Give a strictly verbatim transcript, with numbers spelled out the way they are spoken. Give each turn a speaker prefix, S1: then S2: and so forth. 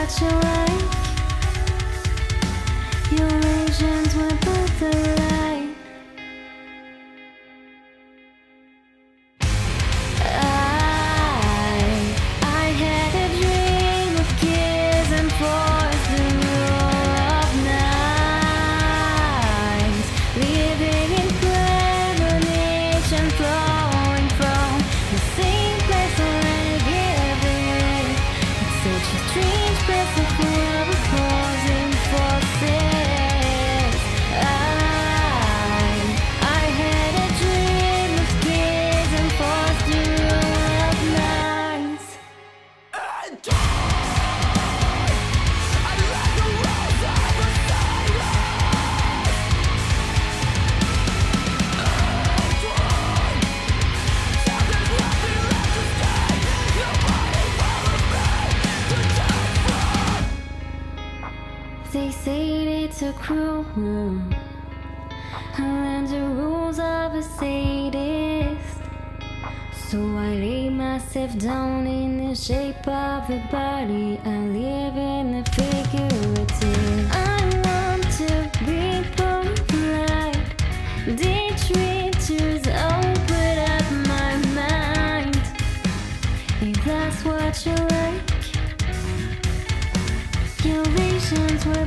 S1: what you like. Your visions were but the light. I, I had a dream of kiss and force the rule of nights, living in premonition, flowing from the same place already living. It's such a strange place of love opposing forces. I, I had a dream of kiss and force the rule of nights. They say it's a cruel world, I learned the rules of a sadist. So I lay myself down in the shape of a body. I live in a figurative. I want to be polite. Detritus open up my mind. If that's what you like, your visions will